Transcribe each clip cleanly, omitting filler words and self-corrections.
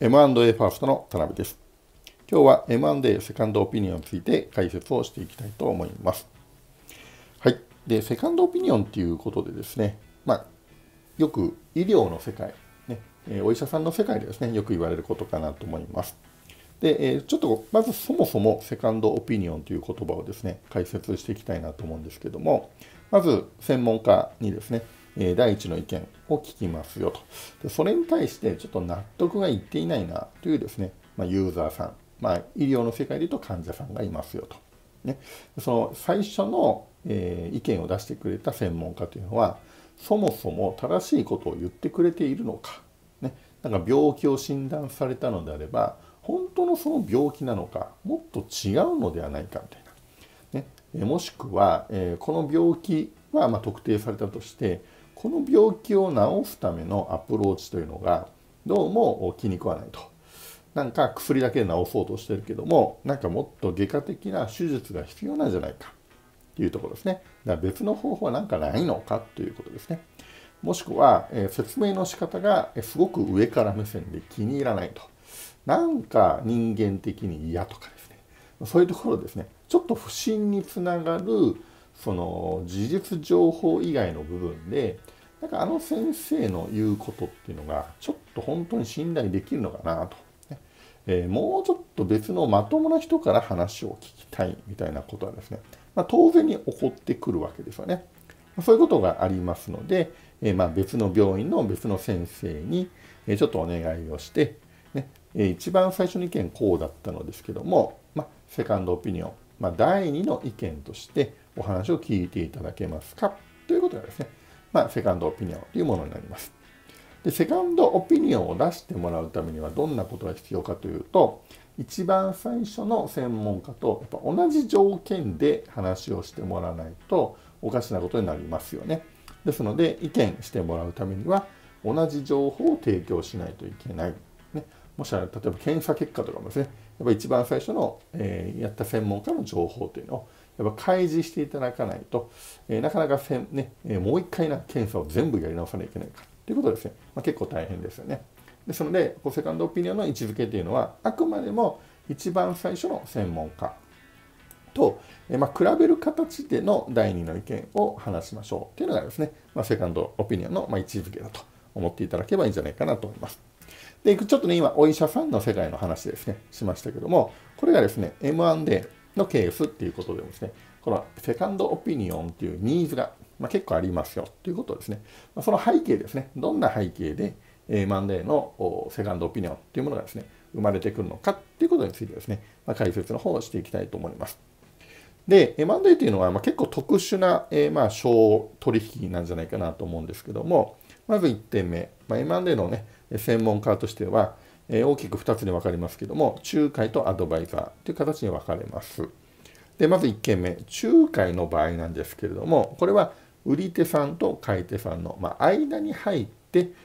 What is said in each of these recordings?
M&A ファーストの田辺です。今日は M&A セカンドオピニオンについて解説をしていきたいと思います。はい。で、セカンドオピニオンっていうことでですね、よく医療の世界、お医者さんの世界でですね、よく言われることかなと思います。で、ちょっとまずそもそもセカンドオピニオンという言葉をですね、解説していきたいなと思うんですけども、まず専門家にですね、第一の意見を聞きますよと。でそれに対してちょっと納得がいっていないなというですね、ユーザーさん、医療の世界で言うと患者さんがいますよと。ね、その最初の、意見を出してくれた専門家というのは、そもそも正しいことを言ってくれているのか、なんか病気を診断されたのであれば、本当のその病気なのか、もっと違うのではないかみたいな。もしくは、この病気は特定されたとして、この病気を治すためのアプローチというのがどうも気に食わないと。なんか薬だけで治そうとしてるけども、なんかもっと外科的な手術が必要なんじゃないかというところですね。だから別の方法はなんかないのかということですね。もしくは、説明の仕方がすごく上から目線で気に入らないと。なんか人間的に嫌とかですね。そういうところですね。ちょっと不信につながるその事実情報以外の部分で、なんかあの先生の言うことっていうのがちょっと本当に信頼できるのかなと、もうちょっと別のまともな人から話を聞きたいみたいなことはですね、当然に起こってくるわけですよね。そういうことがありますので、別の病院の別の先生にちょっとお願いをして、一番最初の意見こうだったのですけども、セカンドオピニオン、第2の意見としてお話を聞いていただけますかということがですね、セカンドオピニオンというものになります。で、セカンドオピニオンを出してもらうためにはどんなことが必要かというと、一番最初の専門家とやっぱ同じ条件で話をしてもらわないとおかしなことになりますよね。ですので、意見してもらうためには同じ情報を提供しないといけない。もし例えば検査結果とかもですね、やっぱ一番最初の、やった専門家の情報というのをやっぱ開示していただかないと、なかなかもう一回検査を全部やり直さないといけないかということですね、結構大変ですよね。ですので、セカンドオピニオンの位置づけというのは、あくまでも一番最初の専門家と、比べる形での第二の意見を話しましょうというのがですね、セカンドオピニオンの位置づけだと思っていただければいいんじゃないかなと思います。で、ちょっとね、今、お医者さんの世界の話ですね、しましたけども、これがですね、M&A のケースっていうことでですね、このセカンドオピニオンっていうニーズが、結構ありますよということですね。その背景ですね、どんな背景で M&A のセカンドオピニオンっていうものがですね、生まれてくるのかっていうことについてですね、解説の方をしていきたいと思います。で、M&A というのは結構特殊な商取引なんじゃないかなと思うんですけども、まず1点目、M&A のね、専門家としては、大きく2つに分かれますけども、仲介とアドバイザーという形に分かれます。で、まず1件目、仲介の場合なんですけれども、これは売り手さんと買い手さんの、間に入って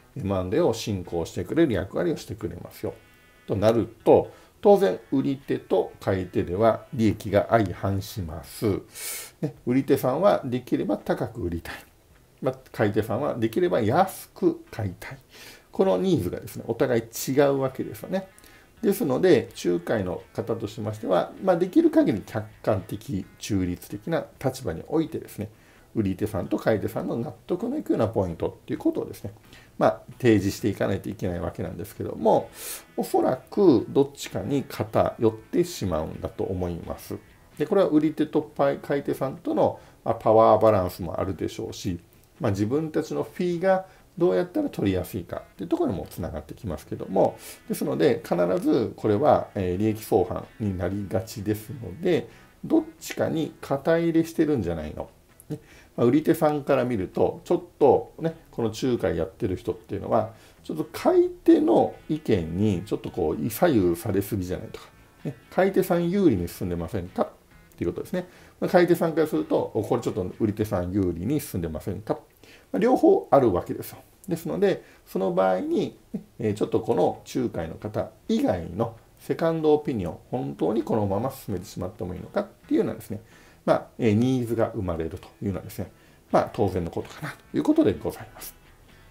M&A を進行してくれる役割をしてくれますよ。となると、当然、売り手と買い手では利益が相反します。売り手さんはできれば高く売りたい。買い手さんはできれば安く買いたい。このニーズがですね、お互い違うわけですよね。ですので、仲介の方としましては、できる限り客観的、中立的な立場においてですね、売り手さんと買い手さんの納得のいくようなポイントっていうことをですね、提示していかないといけないわけなんですけども、おそらくどっちかに偏ってしまうんだと思います。で、これは売り手と買い手さんとのパワーバランスもあるでしょうし、自分たちのフィーがどうやったら取りやすいかというところにもつながってきますけども、ですので必ずこれは利益相反になりがちですので、どっちかに肩入れしてるんじゃないの。売り手さんから見ると、ちょっとね、この仲介やってる人っていうのは、ちょっと買い手の意見にちょっと左右されすぎじゃないとか、買い手さん有利に進んでませんかっていうことですね。買い手さんからすると、これちょっと売り手さん有利に進んでませんか。両方あるわけですよ。ですので、その場合に、ちょっとこの仲介の方以外のセカンドオピニオン、本当にこのまま進めてしまってもいいのかっていうのはですね、ニーズが生まれるというのはですね、当然のことかなということでございます。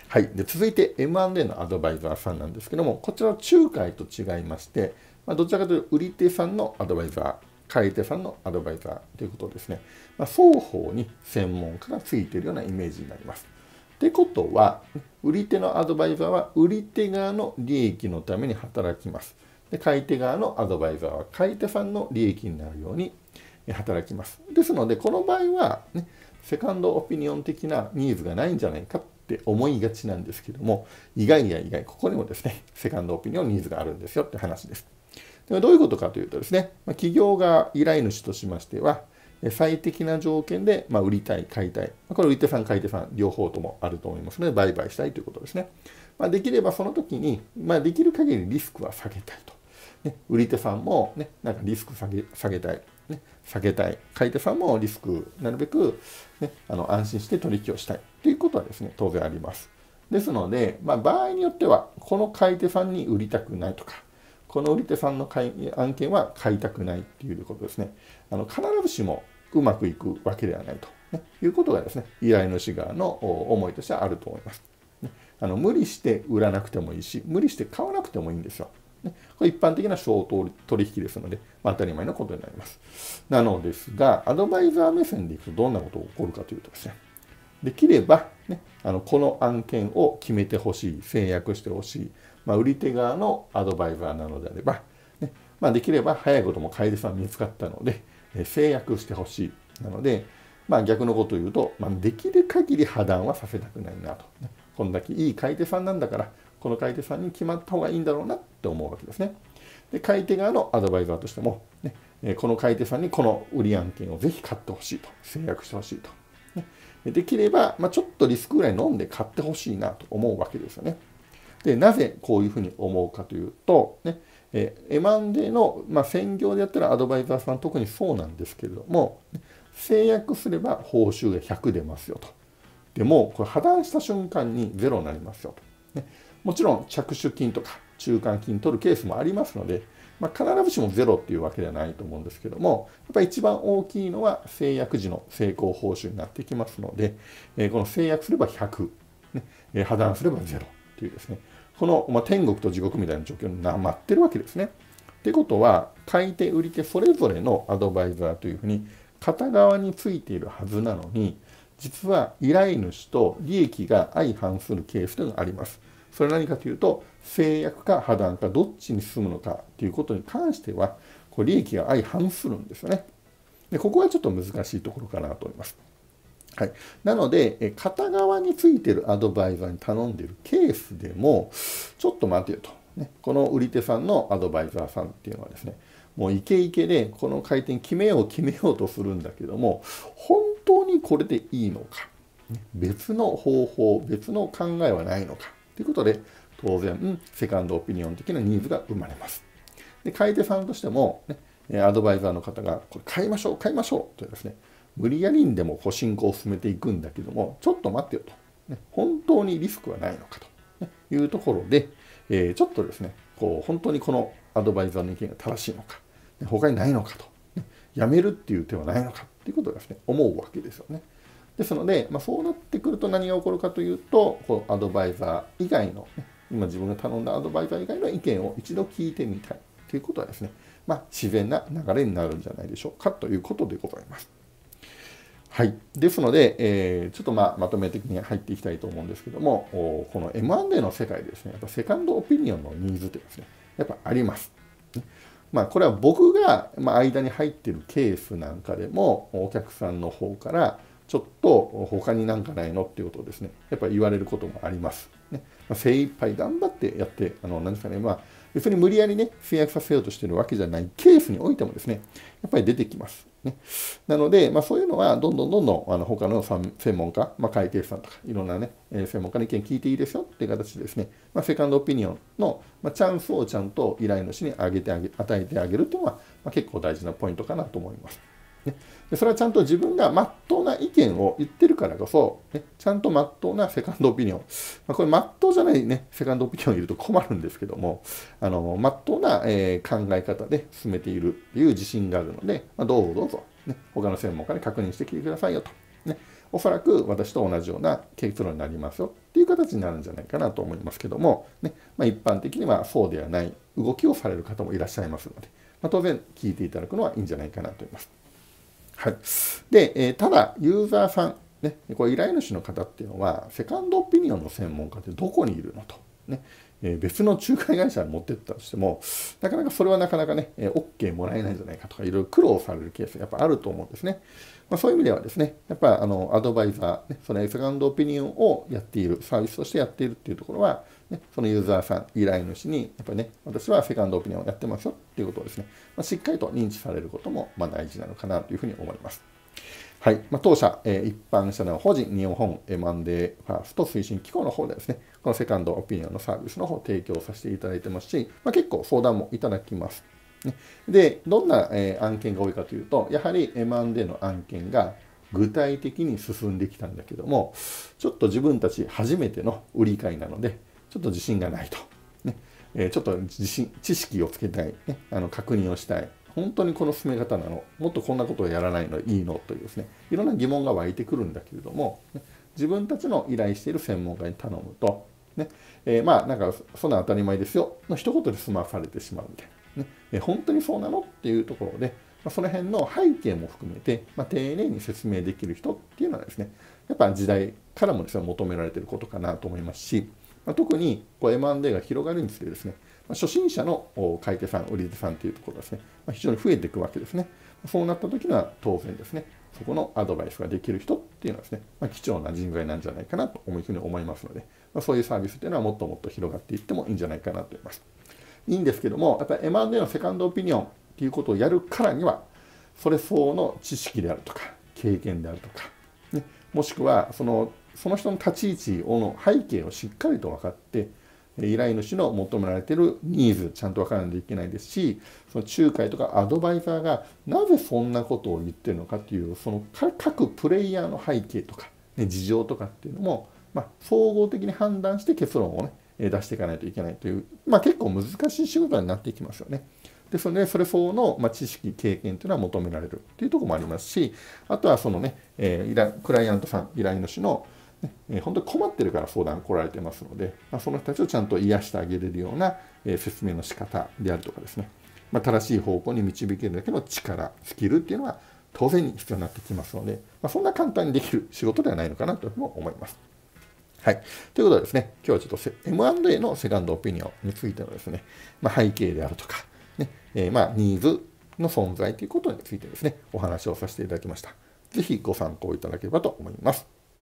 はい。で、続いて M&A のアドバイザーさんなんですけども、こちらは仲介と違いまして、どちらかというと売り手さんのアドバイザー、買い手さんのアドバイザーということですね。双方に専門家がついているようなイメージになります。ってことは、売り手のアドバイザーは売り手側の利益のために働きます。で、買い手側のアドバイザーは買い手さんの利益になるように働きます。ですので、この場合は、ね、セカンドオピニオン的なニーズがないんじゃないかって思いがちなんですけども、意外や意外、ここにもですね、セカンドオピニオンニーズがあるんですよって話です。ではどういうことかというとですね、企業が依頼主としましては、最適な条件で売りたい、買いたい。これ売り手さん、買い手さん、両方ともあると思いますので、売買したいということですね。できればその時に、できる限りリスクは下げたいと。売り手さんも、ね、なんかリスク下げたい。下げたい。買い手さんもリスク、なるべく、安心して取引をしたい。ということはですね、当然あります。ですので、場合によっては、この買い手さんに売りたくないとか、この売り手さんの案件は買いたくないっていうことですね。必ずしもうまくいくわけではないと、いうことがですね、依頼主側の思いとしてはあると思います。無理して売らなくてもいいし、無理して買わなくてもいいんですよ。これ一般的な商取引ですので、当たり前のことになります。なのですが、アドバイザー目線でいくとどんなことが起こるかというとですね、できれば、この案件を決めてほしい、制約してほしい、売り手側のアドバイザーなのであれば、できれば早いことも買い手さん見つかったので、制約してほしい。なので、逆のことを言うと、できる限り破談はさせたくないなと。こんだけいい買い手さんなんだから、この買い手さんに決まった方がいいんだろうなって思うわけですね。で、買い手側のアドバイザーとしても、この買い手さんにこの売り案件をぜひ買ってほしいと。制約してほしいと。できれば、ちょっとリスクぐらい飲んで買ってほしいなと思うわけですよね。で、なぜこういうふうに思うかというと、M&A の、専業でやったらアドバイザーさん特にそうなんですけれども、制約すれば報酬が100出ますよと。でも、これ破談した瞬間にゼロになりますよと。もちろん着手金とか中間金取るケースもありますので、必ずしもゼロっていうわけではないと思うんですけども、やっぱり一番大きいのは制約時の成功報酬になってきますので、この制約すれば100、破談すればゼロというですね、この、天国と地獄みたいな状況に待ってるわけですね。ってことは、買い手、売り手それぞれのアドバイザーというふうに片側についているはずなのに、実は依頼主と利益が相反するケースというのがあります。それは何かというと、制約か破談かどっちに進むのかということに関しては、利益が相反するんですよね。で、ここはちょっと難しいところかなと思います。はい、なので、片側についているアドバイザーに頼んでいるケースでも、ちょっと待てよと、この売り手さんのアドバイザーさんっていうのはですね、もうイケイケでこの回転決めようとするんだけども、本当にこれでいいのか、別の方法、別の考えはないのかということで、当然、セカンドオピニオン的なニーズが生まれます。で、買い手さんとしても、アドバイザーの方が、これ買いましょうとですね、無理やりにでも進行を進めていくんだけども、ちょっと待ってよと。本当にリスクはないのかというところで、ちょっとですね、本当にこのアドバイザーの意見が正しいのか、他にないのかと。やめるっていう手はないのかっていうことをですね、思うわけですよね。ですので、そうなってくると何が起こるかというと、アドバイザー以外の、今自分が頼んだアドバイザー以外の意見を一度聞いてみたいということはですね、自然な流れになるんじゃないでしょうかということでございます。はい。ですので、ちょっとまとめ的に入っていきたいと思うんですけども、この M&A の世界でですね、やっぱセカンドオピニオンのニーズってですね、やっぱあります。これは僕が間に入っているケースなんかでも、お客さんの方から、ちょっと他になんかないのっていうことをですね、やっぱり言われることもあります。精一杯頑張ってやって、何ですかね、別に無理やりね、制約させようとしているわけじゃないケースにおいてもですね、やっぱり出てきます。なので、そういうのはどんどん他の専門家、会計士さんとかいろんなね、専門家の意見聞いていいですよっていう形でですね、セカンドオピニオンのチャンスをちゃんと依頼主に与えてあげるっていうのは、結構大事なポイントかなと思います。でそれはちゃんと自分が真っ当な意見を言ってるからこそ、ちゃんと真っ当なセカンドオピニオン、これ真っ当じゃないね、セカンドオピニオンをいると困るんですけども、真っ当な、考え方で進めているという自信があるので、どうぞ、他の専門家に確認してきてくださいよと、 おそらく私と同じような結論になりますよっていう形になるんじゃないかなと思いますけども、ね、一般的にはそうではない動きをされる方もいらっしゃいますので、当然聞いていただくのはいいんじゃないかなと思います。はい。で、ただ、ユーザーさん、ね、これ依頼主の方っていうのは、セカンドオピニオンの専門家ってどこにいるのと。ね、別の仲介会社に持ってったとしても、なかなかそれはなかなかね、OK もらえないんじゃないかとか、いろいろ苦労されるケースがやっぱあると思うんですね。そういう意味ではですね、やっぱアドバイザー、ね、そのセカンドオピニオンをやっている、サービスとしてやっているっていうところは、ね、そのユーザーさん、依頼主に、やっぱりね、私はセカンドオピニオンをやってますよっていうことをですね、しっかりと認知されることも大事なのかなというふうに思います。はい。当社、一般社団法人日本 M&A ファースト推進機構の方でですね、このセカンドオピニオンのサービスの方を提供させていただいてますし、結構相談もいただきます。で、どんな案件が多いかというと、やはり M&A の案件が具体的に進んできたんだけども、ちょっと自分たち初めての売り買いなので、ちょっと自信がないと。ね、ちょっと知識をつけたい、ね、確認をしたい。本当にこの進め方なの、もっとこんなことをやらないのいいのというですね、いろんな疑問が湧いてくるんだけれども、自分たちの依頼している専門家に頼むと、ね、なんかそんな当たり前ですよの一言で済まされてしまうみたいな、ね、本当にそうなのっていうところで、その辺の背景も含めて、丁寧に説明できる人っていうのはですね、やっぱ時代からもですね、求められていることかなと思いますし、特にM&A が広がるにつれですね、初心者の買い手さん、売り手さんというところがですね、非常に増えていくわけですね。そうなった時には当然ですね、そこのアドバイスができる人っていうのはですね、貴重な人材なんじゃないかなというふうに思いますので、そういうサービスっていうのはもっともっと広がっていってもいいんじゃないかなと思います。いいんですけども、やっぱり M&A のセカンドオピニオンっていうことをやるからには、それ相応の知識であるとか、経験であるとか、ね、もしくはその人の立ち位置の背景をしっかりと分かって、依頼主の求められているニーズちゃんと分からないといけないですし、その仲介とかアドバイザーがなぜそんなことを言ってるのかっていう、その各プレイヤーの背景とか、ね、事情とかっていうのも、総合的に判断して結論をね、出していかないといけないという、結構難しい仕事になっていきますよね。ですので、それ相応の知識、経験というのは求められるというところもありますし、あとはそのね、クライアントさん、依頼主の本当に困ってるから相談来られてますので、その人たちをちゃんと癒してあげれるような説明の仕方であるとかですね、正しい方向に導けるだけの力、スキルっていうのは当然に必要になってきますので、そんな簡単にできる仕事ではないのかなとも思います。はい。ということでですね、今日はちょっと M&A のセカンドオピニオンについてのですね、背景であるとか、ね、ニーズの存在ということについてですね、お話をさせていただきました。ぜひご参考いただければと思います。